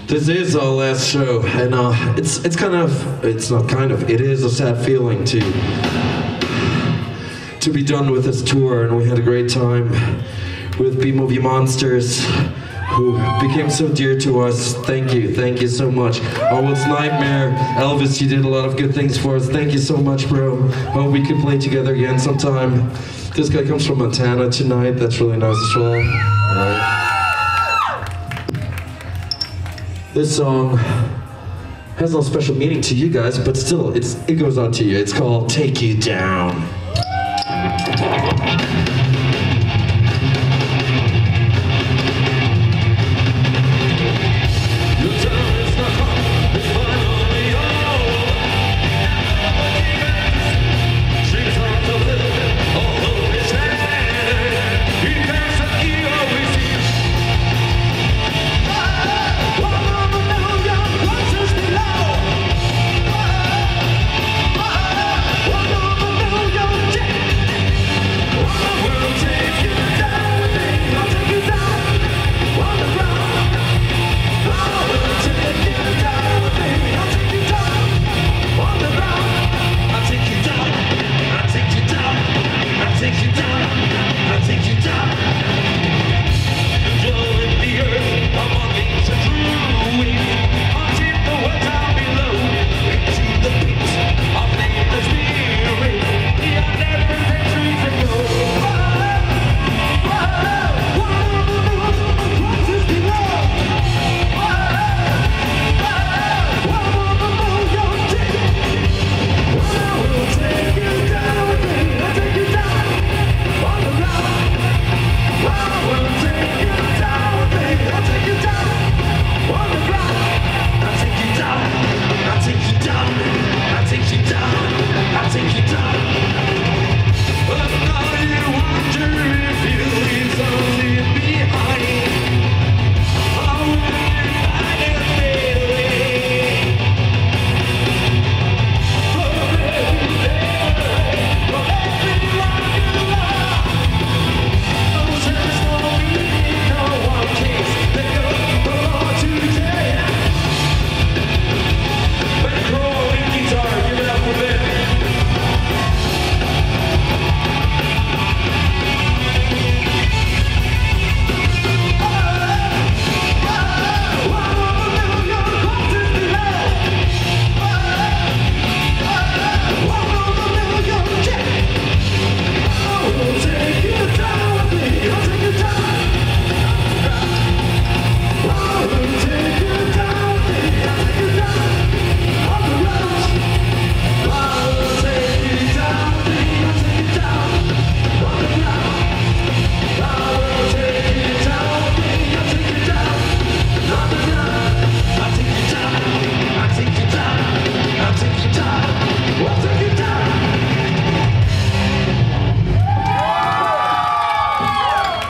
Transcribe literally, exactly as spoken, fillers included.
This is our last show, and uh, it's it's kind of, it's not kind of, it is a sad feeling to to be done with this tour, and we had a great time with B-Movie Monsters, who became so dear to us. Thank you, thank you so much. Almost Nightmare, Elvis, you did a lot of good things for us. Thank you so much, bro. Hope we can play together again sometime. This guy comes from Montana tonight. That's really nice as well. All right. This song has no special meaning to you guys, but still, it's, it goes on to you. It's called Take You Down.